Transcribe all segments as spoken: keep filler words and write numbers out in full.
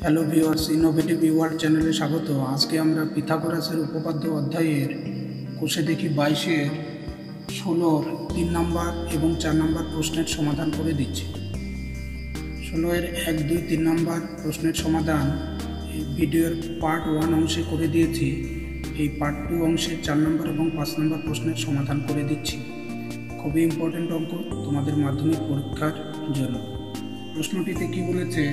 Hello viewers, innovative world চ্যানেলে স্বাগত। আজকে আমরা পিথাগোরাসের উপপাদ্য অধ্যায়ের কোষে দেখি বাইশের ষোলোর তিন নম্বর এবং চার নম্বর প্রশ্নের সমাধান করে দিচ্ছি। ষোলোয়ের এক দুই তিন নম্বর প্রশ্নের সমাধান এই ভিডিওর পার্ট ওয়ান অংশে করে দিয়েছি। এই পার্ট টু অংশের চার নম্বর এবং পাঁচ নম্বর প্রশ্নের সমাধান করে দিচ্ছি। খুবই ইম্পর্টেন্ট অঙ্ক তোমাদের মাধ্যমিক পরীক্ষার জন্য। প্রশ্নটিতে কি বলেছে,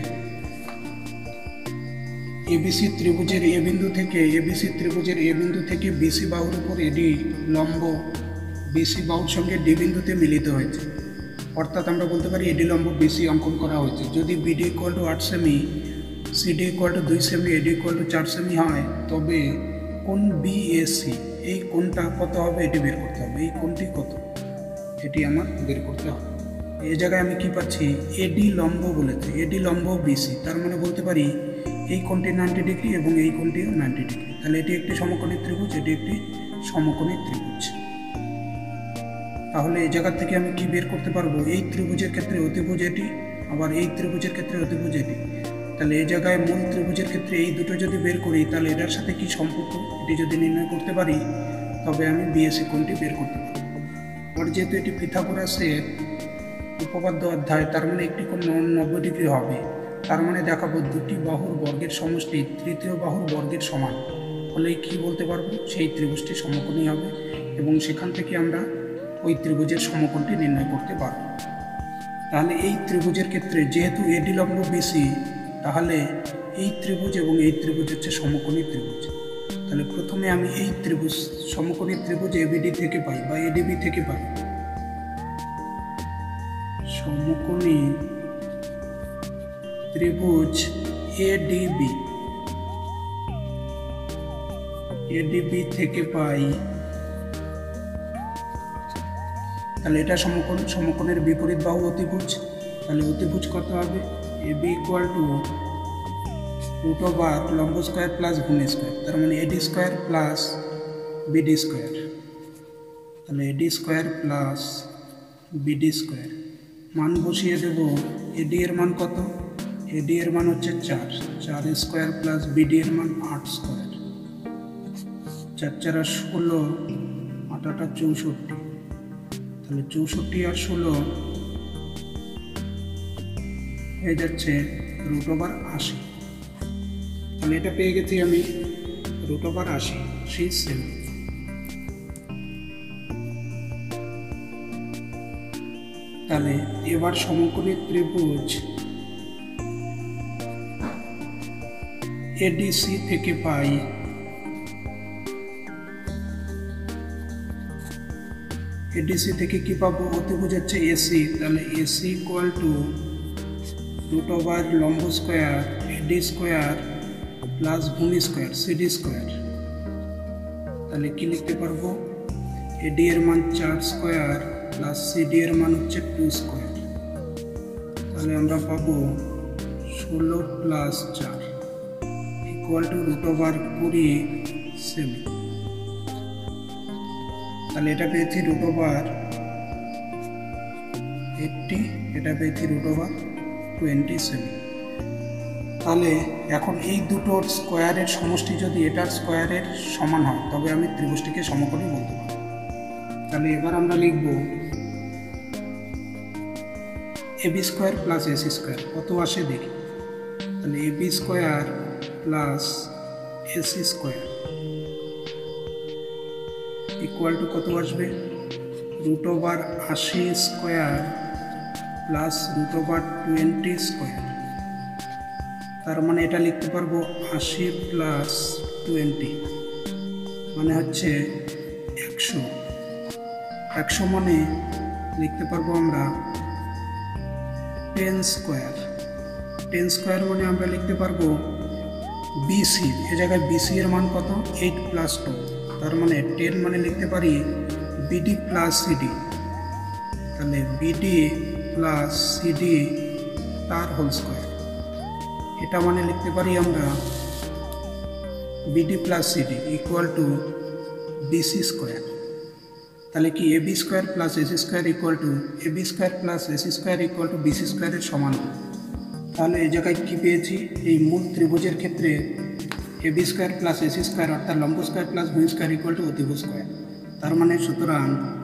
এবিসি ত্রিভুজের এ বিন্দু থেকে এবিসি ত্রিভুজের এ বিন্দু থেকে বিসি বাহুর উপর এডি লম্ব বিসি বাহুর সঙ্গে ডি বিন্দুতে মিলিত হয়েছে। অর্থাৎ আমরা বলতে পারি এডি লম্ব বিসি অঙ্কন করা হয়েছে। যদি বিডি ইকুয়াল টু আট সেমি, সিডি ইকুয়াল টু দুই সেমি, এডি ইকুয়াল টু চার সেমি হয়, তবে কোন বিএসি এই কোণটা কত হবে এটি বের করতে হবে। এই কোণটি কত এটি আমার বের করতে হবে। এই জায়গায় আমি কি পাচ্ছি, এডি লম্ব বলেছে, এডি লম্ব বিসি, তার মানে বলতে পারি এই কোণটি নাইনটি ডিগ্রি এবং এই কোণটিও নাইনটি ডিগ্রি। তাহলে এটি একটি সমকোণী ত্রিভুজ, এটি একটি সমকোণী ত্রিভুজ। তাহলে এই জায়গা থেকে আমি কি বের করতে পারবো, এই ত্রিভুজের ক্ষেত্রে অতিভুজ এটি, আবার এই ত্রিভুজের ক্ষেত্রে অতিভুজ এটি। তাহলে এই জায়গায় মূল ত্রিভুজের ক্ষেত্রে এই দুটো যদি বের করি, তাহলে এটার সাথে কি সম্পর্ক এটি যদি নির্ণয় করতে পারি, তবে আমি বিএসি কোণটি বের করতে পারবো। পর যেহেতু এটি পিথাগোরাসের উপপাদ্য অধ্যায়, তার মানে একটি কোণ নব্বই ডিগ্রি হবে। তার মানে দেখাবো দুটি বাহুর বর্গের সমষ্টি তৃতীয় বাহুর বর্গের সমান হলেই কি বলতে পারবো, সেই ত্রিভুজটি সমকোণী হবে এবং সেখান থেকে আমরা ওই ত্রিভুজের সমকোণটি নির্ণয় করতে পারব। তাহলে এই ত্রিভুজের ক্ষেত্রে যেহেতু এডি লম্ব বিসি, তাহলে এই ত্রিভুজ এবং এই ত্রিভুজ হচ্ছে সমকোণী ত্রিভুজ। তাহলে প্রথমে আমি এই ত্রিভুজ সমকোণী ত্রিভুজ এবিডি থেকে পাই বা এডিবি থেকে পাই। সমকোণী ত্রিভুজ এডিবি এডিবি থেকে পাই। তাহলে এটা সমকোণ, সমকোণের বিপরীত বাহু অতিভুজ। তাহলে অতিভুজ কত হবে, AB equal to root over লম্ব স্কোয়ার প্লাস ভূমি স্কোয়ার, তার মানে AD square plus BD square. তাহলে AD square plus BD square মান বসিয়ে দেব। এডি এর মান কত, এডি এর মান হচ্ছে চার, চার স্কোয়ার প্লাস বিডি এর মান আট স্কোয়ার, চার চারা ষোলো, আট আটা চৌষট্টি। তাহলে চৌষট্টি আর ষোলো হয়ে যাচ্ছে রুট ওভার আশি। তাহলে এটা পেয়ে গেছি আমি রুট ওভার আশি, সি সেভেন। তাহলে এবার সমকোণী ত্রিভুজ এডিসি থেকে পাই এডিসি থেকে কি পাবো, অতিভুজ হচ্ছে এসি। তাহলে AC equal to root over লম্ব স্কোয়ার এডি স্কোয়ার প্লাস ভূমি স্কোয়ার সিডি স্কোয়ার। তাহলে কি লিখতে পারবো, এডি এর মান চার স্কোয়ার প্লাস সিডি এর মান হচ্ছে টু স্কোয়ার। তাহলে আমরা পাবো ষোলো প্লাস চার ইকুয়াল টু রুট ওভার কুড়ি সেমি। তাহলে এটা পেয়েছি রুট ওভার এইটটি, এটা পেয়েছি রুট ওভার টোয়েন্টি সেভেন। তাহলে এখন এই দুটোর স্কোয়ারের সমষ্টি যদি এটার স্কোয়ারের সমান হয়, তবে আমি ত্রিভুজটিকে সমকোণী বলতে পারি। তাহলে এবার আমরা লিখব AB square plus AC square কত আসে দেখি। তাহলে AB square plus AC square equal to কত আসবে, রুট ওভার আশি square plus root over twenty square. তার মানে এটা লিখতে পারবো আশি প্লাস টোয়েন্টি মানে হচ্ছে একশো। একশো মানে লিখতে পারবো আমরা টেন স্কোয়ার। টেন স্কোয়ার মানে আমরা লিখতে পারবো বিসি, এ জায়গায় বিসি এর মান কত, এইট প্লাস টু। তার মানে টেন মানে লিখতে পারি বিডি প্লাস সিডি। তাহলে বিডি প্লাস সিডি তার হোল স্কোয়ার। এটা মানে লিখতে পারি আমরা BD plus CD equal to BC square. তাহলে কি AB square plus AC square equal to AB square plus AC square equal to BC স্কোয়ারের সমান। তাহলে এই জায়গায় কী পেয়েছি, এই মূল ত্রিভুজের ক্ষেত্রে A B square plus AC square অর্থাৎ লম্ব স্কোয়ার প্লাস ভূমি স্কোয়ার ইকুয়াল টু অতিভুজ স্কোয়ার। তার মানে সুতরাং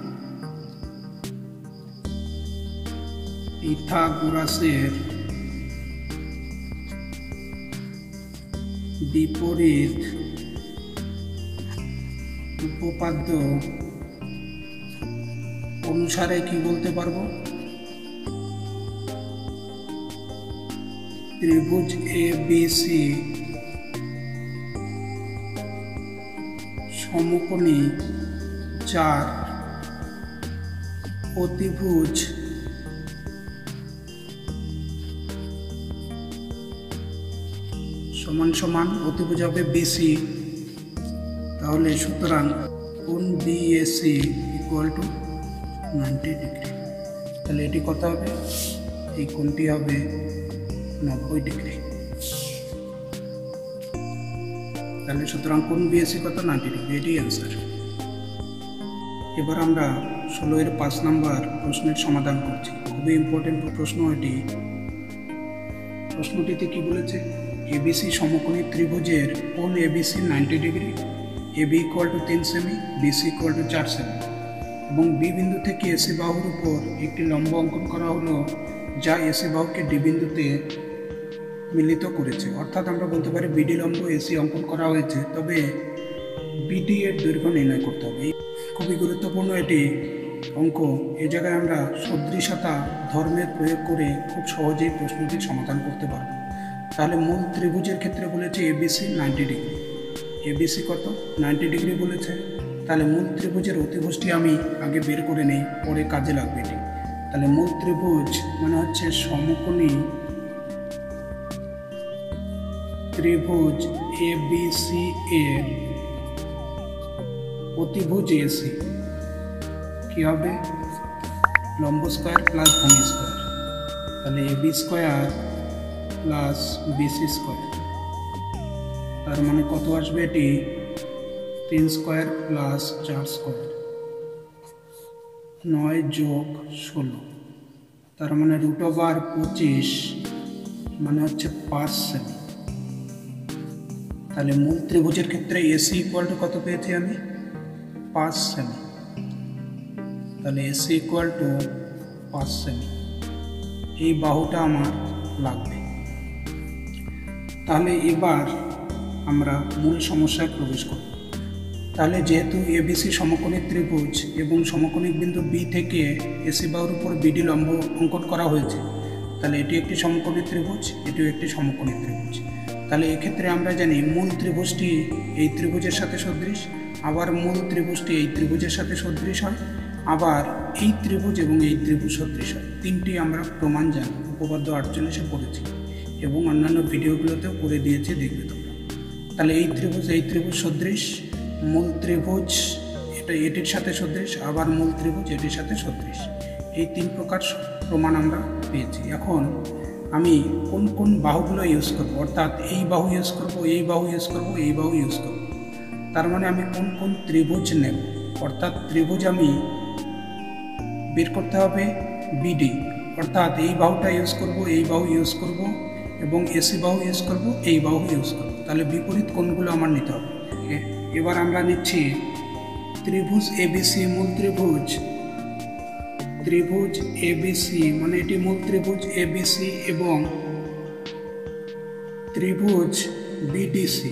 পিথাগোরাসের বিপরীত উপপাদ্য অনুসারে কি বলতে পারবো, ত্রিভুজ এ বি সি সমকোণী যার অতিভুজ সমান সমান অতিভুজ হবে বিসি, তাহলে সুতরাং কোণ BAC equal to ninety degree. তাহলে এটি কত হবে, এই কোণটি হবে নব্বই ডিগ্রি। তাহলে সুতরাং কোণ বিএসি কত, নাইনটি ডিগ্রি, এটি অ্যান্সার। এবার আমরা ষোলো এর পাঁচ নাম্বার প্রশ্নের সমাধান করছি। খুবই ইম্পর্টেন্ট প্রশ্ন এটি। প্রশ্নটিতে কি বলেছে, এবিসি সমকোণী ত্রিভুজের কোণ ABC ninety degree, AB equal to তিন সেমি, বিসি ইকুয়াল টু চার সেমি এবং বি বিন্দু থেকে এসি বাহুর উপর একটি লম্ব অঙ্কন করা হলো যা এসি বাহুকে ডি বিন্দুতে মিলিত করেছে। অর্থাৎ আমরা বলতে পারি বিডি লম্ব এসি অঙ্কন করা হয়েছে, তবে বিডি এর দৈর্ঘ্য নির্ণয় করতে হবে। খুবই গুরুত্বপূর্ণ এটি অঙ্ক। এই জায়গায় আমরা সদৃশতা ধর্মের প্রয়োগ করে খুব সহজেই প্রশ্নটির সমাধান করতে পারব। তাহলে মূল ত্রিভুজের ক্ষেত্রে বলেছে এবিসি নাইনটি ডিগ্রি, এবিসি কত, নাইনটি ডিগ্রি বলেছে। তাহলে মূল ত্রিভুজের অতিভুজটি আমি আগে বের করে নেই, পরে কাজে লাগবে এটি। তাহলে মূল ত্রিভুজ মানে হচ্ছে সমকোণী ত্রিভুজ এ বি সি এর অতিভুজ এসি কি হবে, লম্ব স্কোয়ার প্লাস ভূমি স্কোয়ার। তাহলে A B square plus BC square, তার মানে কত আসবে, এটি তিন স্কোয়ার প্লাস চার স্কোয়ার, নয় যোগ ষোলো, তার মানে রুট ওভার পঁচিশ মানে হচ্ছে পাঁচ সেমি। তাহলে মূল ত্রিভুজের ক্ষেত্রে এসি ইকুয়াল টু কত পেয়েছি আমি, পাঁচ সেমি। তাহলে এসি ইকুয়াল টু পাঁচ সেমি, এই বাহুটা আমার লাগবে। তাহলে এবার আমরা মূল সমস্যায় প্রবেশ করব। তাহলে যেহেতু এবিসি সমকোণী ত্রিভুজ এবং সমকোণিক বিন্দু বি থেকে এসি বাহুর উপর বিডি লম্ব অঙ্কন করা হয়েছে, তাহলে এটি একটি সমকোণী ত্রিভুজ, এটিও একটি সমকোণী ত্রিভুজ। তাহলে এক্ষেত্রে আমরা জানি মূল ত্রিভুজটি এই ত্রিভুজের সাথে সদৃশ, আবার মূল ত্রিভুজটি এই ত্রিভুজের সাথে সদৃশ হয়, আবার এই ত্রিভুজ এবং এই ত্রিভুজ সদৃশ হয়। তিনটি আমরা প্রমাণ জানি, উপপাদ্য আটচল্লিশে পড়েছি এবং অন্যান্য ভিডিওগুলোতেও করে দিয়েছে, দেখবে তোমরা। তাহলে এই ত্রিভুজ এই ত্রিভুজ সদৃশ, মূল ত্রিভুজ এটা এটির সাথে সদৃশ, আবার মূল ত্রিভুজ এটির সাথে সদৃশ। এই তিন প্রকার প্রমাণ আমরা পেয়েছি। এখন আমি কোন কোন বাহুগুলো ইউজ করব, অর্থাৎ এই বাহু ইউজ করব, এই বাহু ইউজ করব, এই বাহু ইউজ করব। তার মানে আমি কোন কোন ত্রিভুজ নেব, অর্থাৎ ত্রিভুজ আমি বের করতে হবে বিডি, অর্থাৎ এই বাহুটা ইউজ করব, এই বাহু ইউজ করব এবং এসি বাহু ইউজ করব, এই বাহু ইউজ করব। তাহলে বিপরীত কোণগুলো আমার নিতে হবে। এবার আমরা নিচ্ছি ত্রিভুজ এবিসি, মূল ত্রিভুজ ত্রিভুজ এবিসি মানে এটি মূল ত্রিভুজ এবিসি এবং ত্রিভুজ বিডিসি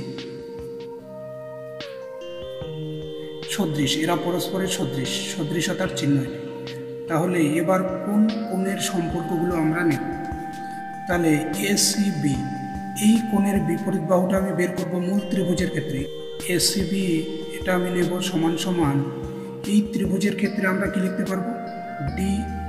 সদৃশ, এরা পরস্পরের সদৃশ, সদৃশতার চিহ্ন। তাহলে এবার কোন কোণের সম্পর্কগুলো আমরা নেব। তাহলে এসিবি, এই কোণের বিপরীত বাহুটা আমি বের করব মূল ত্রিভুজের ক্ষেত্রে। এসিবি এটা আমি নেব সমান সমান, এই ত্রিভুজের ক্ষেত্রে আমরা কি লিখতে পারবো, ডি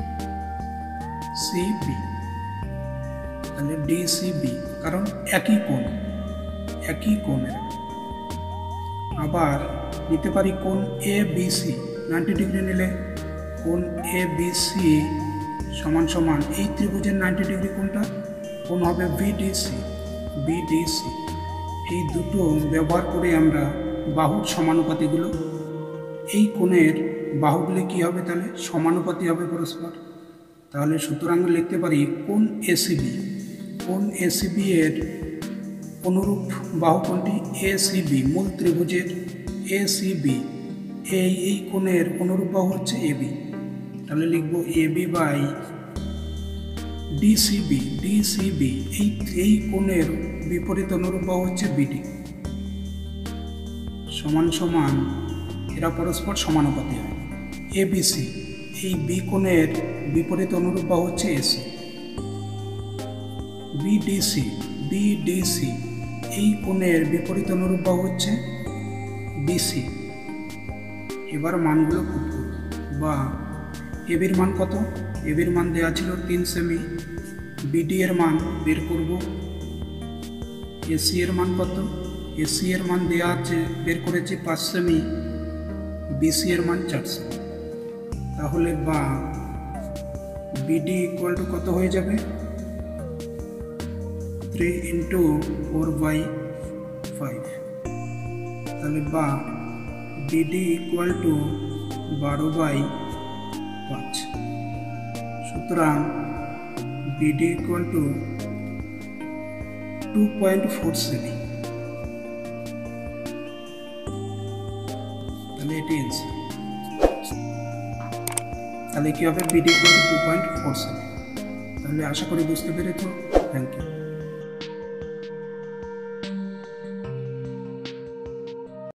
সিবি। তাহলে ডি সিবি, কারণ একই কোণ, একই কোণের। আবার নিতে পারি কোণ এ বিসি, নাইনটি ডিগ্রি নিলে কোণ এ বিসি সমান সমান এই ত্রিভুজের নাইনটি ডিগ্রি কোণটা কোণ হবে বিডিসি, বিডিসি। এই দুটো ব্যবহার করে আমরা বাহুর সমানুপাতিগুলো, এই কোণের বাহুগুলি কি হবে, তাহলে সমানুপাতি হবে পরস্পর। তাহলে সুতরাং লিখতে পারি কোণ এসিবি, কোণ এসিবি এর অনুরূপ বাহু কোণটি এসিবি, মূল ত্রিভুজের এসিবি এই এই কোণের অনুরূপ বাহু হচ্ছে এবি। তাহলে লিখবো এবি বাই ডিসিবি, ডিসিবি এই এই কোণের বিপরীত অনুরূপ বাহু হচ্ছে বিডি, সমান সমান এরা পরস্পর সমানুপাতি হয়। এবিসি এই বি কোণের বিপরীত অনুরূপ বাহু হচ্ছে এসি। বিডিসি, বিডিসি এই কোণের বিপরীত অনুরূপ বাহু হচ্ছে বিসি। এবার মানগুলো খুব বা এবির মান কত? এবির মান দেওয়া ছিল তিন সেমি। বিডি এর মান বের করব। এসি এর মান কত? এসি এর মান দেওয়া আছে, বের করেছি পাঁচ সেমি। বিসি এর মান চার সেমি। তাহলে বা বিডি ইকুয়াল টু কত হয়ে যাবে? Three into four by five. তাহলে বা বিডি ইকুয়াল টু বারো বাই পাঁচ। সুতরাং BD equal to two point four সেমি। তাহলে এটি অ্যান্সার। তাহলে কি হবে? BD equal to two point four সেমি। তাহলে আশা করি বুঝতে পেরেছ। Thank you.